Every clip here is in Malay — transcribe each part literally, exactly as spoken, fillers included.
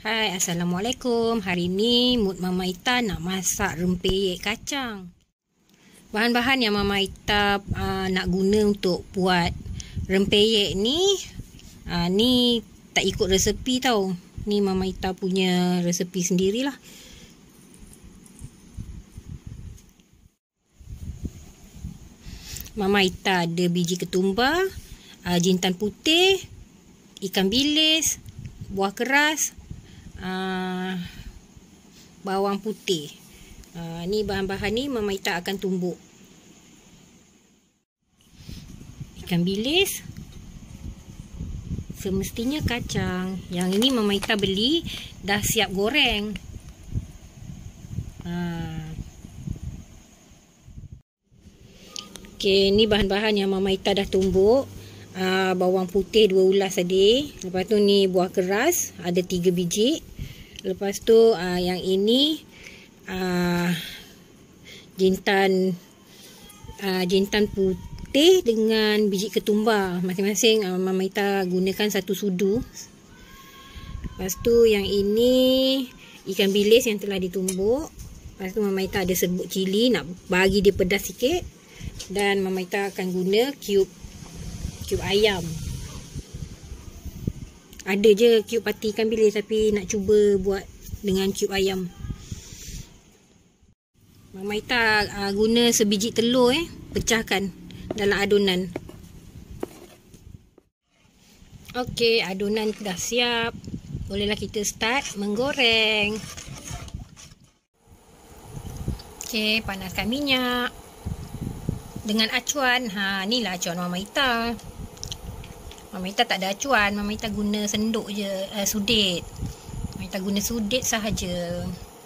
Hai, Assalamualaikum. Hari ni mood Mama Ita nak masak rempeyek kacang. Bahan-bahan yang Mama Ita uh, nak guna untuk buat rempeyek ni, uh, ni tak ikut resepi tau. Ni Mama Ita punya resepi sendirilah. Mama Ita ada biji ketumbar, uh, jintan putih, ikan bilis, buah keras, Uh, bawang putih. uh, Ni bahan-bahan ni Mama Ita akan tumbuk. Ikan bilis, semestinya kacang. Yang ini Mama Ita beli dah siap goreng. uh. Okey, ni bahan-bahan yang Mama Ita dah tumbuk. Uh, bawang putih dua ulas tadi. Lepas tu ni buah keras ada tiga biji. Lepas tu uh, yang ini uh, jintan uh, jintan putih dengan biji ketumbar. Masing-masing uh, Mama Ita gunakan satu sudu. Lepas tu yang ini ikan bilis yang telah ditumbuk. Lepas tu Mama Ita ada serbuk cili nak bagi dia pedas sikit. Dan Mama Ita akan guna cube Cube ayam. Ada je cube pati ikan bilis, tapi nak cuba buat dengan cube ayam. Mama Ita uh, guna sebiji telur eh, pecahkan dalam adunan. Okey, adunan dah siap. Bolehlah kita start menggoreng. Okey, panaskan minyak dengan acuan. Ha, ni lah acuan Mama Ita. Mama Ita tak ada acuan, Mama Ita guna senduk je, uh, sudit. Mama Ita guna sudit sahaja.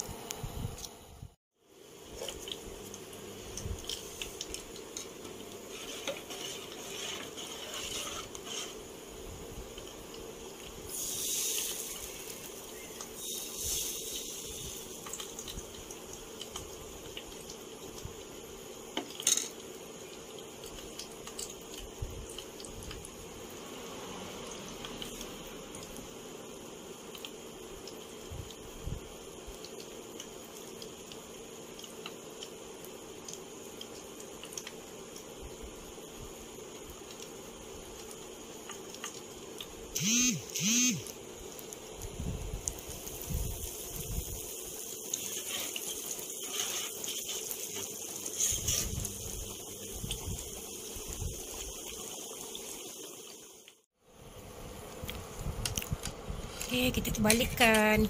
Okey, kita terbalikkan.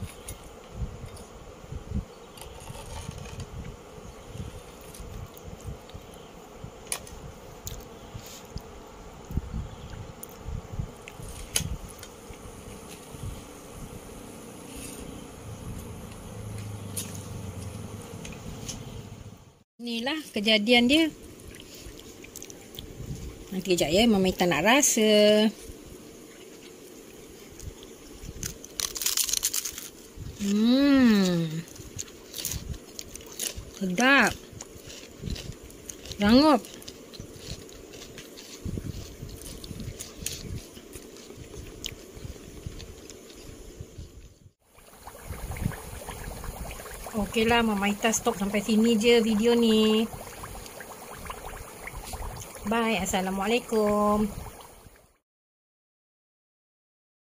Inilah kejadian dia. Nanti kejap ya, Mama Ita nak rasa. Hmm. Sedap. Rangup. Okeylah, Mama Ita stop sampai sini je video ni. Bye. Assalamualaikum.